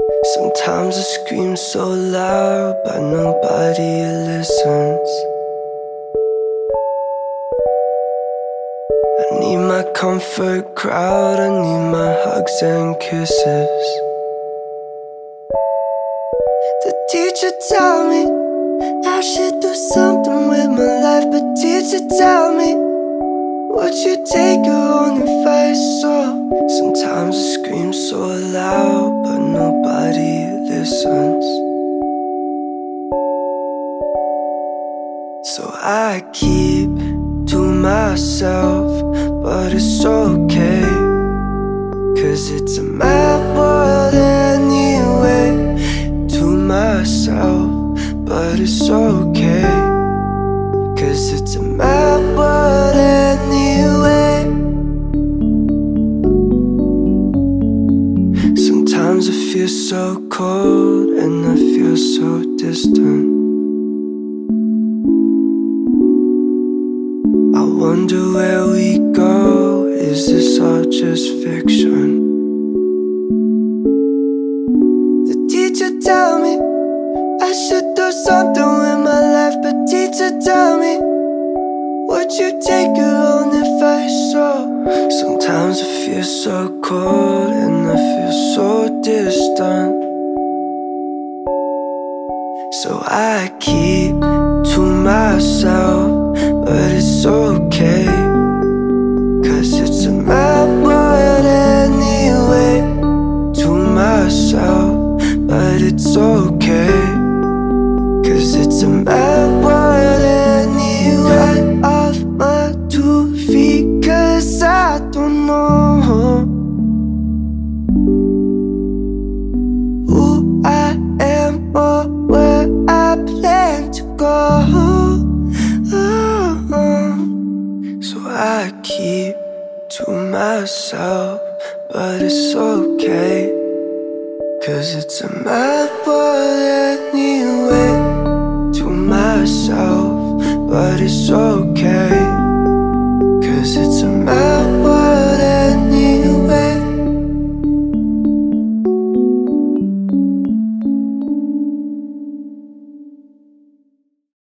Sometimes I scream so loud, but nobody listens. I need my comfort crowd, I need my hugs and kisses. The teacher tell me I should do something with my life, but teacher tell me, would you take your own advice? So sometimes I scream so loud, but nobody listens. So I keep to myself, but it's okay, 'cause it's a mad world anyway. To myself, but it's okay, 'cause it's a mad world anyway. Sometimes I feel so cold and I feel so distant. I wonder where we go, is this all just fiction? The teacher tell me I should do something with my life, but teacher tell me, would you take your own advice? So sometimes I feel so cold and I feel so distant. So I keep to myself, but it's okay, 'cause it's a mad world anyway. To myself, but it's okay, 'cause it's a mad world anyway. Off my 2 feet, 'cause I don't know who I am or where I plan to go. So I keep to myself, but it's okay, 'cause it's a mad world anyway. To myself, but it's okay.